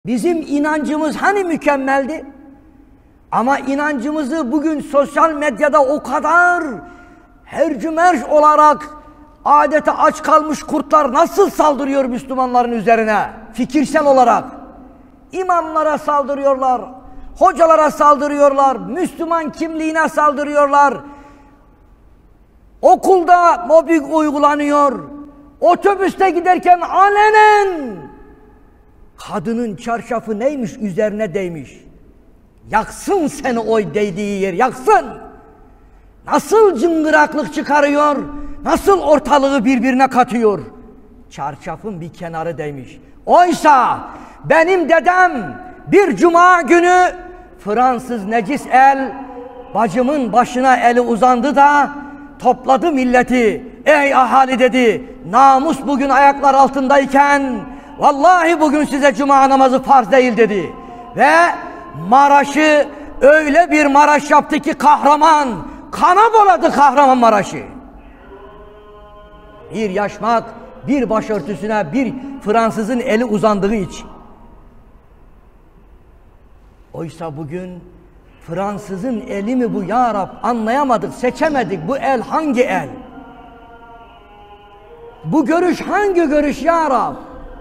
Bizim inancımız hani mükemmeldi? Ama inancımızı bugün sosyal medyada o kadar hercümerç olarak adeta aç kalmış kurtlar nasıl saldırıyor Müslümanların üzerine? Fikirsel olarak. İmamlara saldırıyorlar, hocalara saldırıyorlar, Müslüman kimliğine saldırıyorlar. Okulda mobbing uygulanıyor. Otobüste giderken alenen kadının çarşafı neymiş üzerine değmiş. Yaksın seni oy değdiği yer, yaksın. Nasıl cıngıraklık çıkarıyor, nasıl ortalığı birbirine katıyor. Çarşafın bir kenarı değmiş. Oysa benim dedem bir cuma günü Fransız necis el bacımın başına eli uzandı da topladı milleti. Ey ahali dedi, namus bugün ayaklar altındayken vallahi bugün size cuma namazı farz değil dedi. Ve Maraş'ı öyle bir Maraş yaptı ki kahraman, kana boladı Kahramanmaraş'ı. Bir yaşmak, bir başörtüsüne bir Fransızın eli uzandığı için. Oysa bugün Fransızın eli mi bu ya Rab, anlayamadık, seçemedik. Bu el hangi el? Bu görüş hangi görüş ya Rab?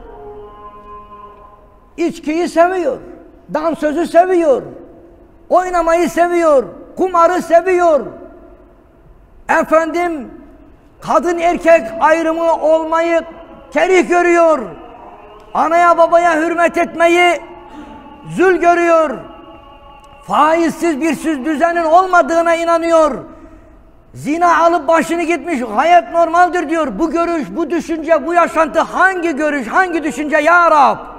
İçkiyi seviyor, dansözü seviyor, oynamayı seviyor, kumarı seviyor. Efendim, kadın erkek ayrımı olmayı kerih görüyor. Anaya babaya hürmet etmeyi zül görüyor. Faizsiz bir düzenin olmadığına inanıyor. Zina alıp başını gitmiş, hayat normaldir diyor. Bu görüş, bu düşünce, bu yaşantı hangi görüş, hangi düşünce ya Rab?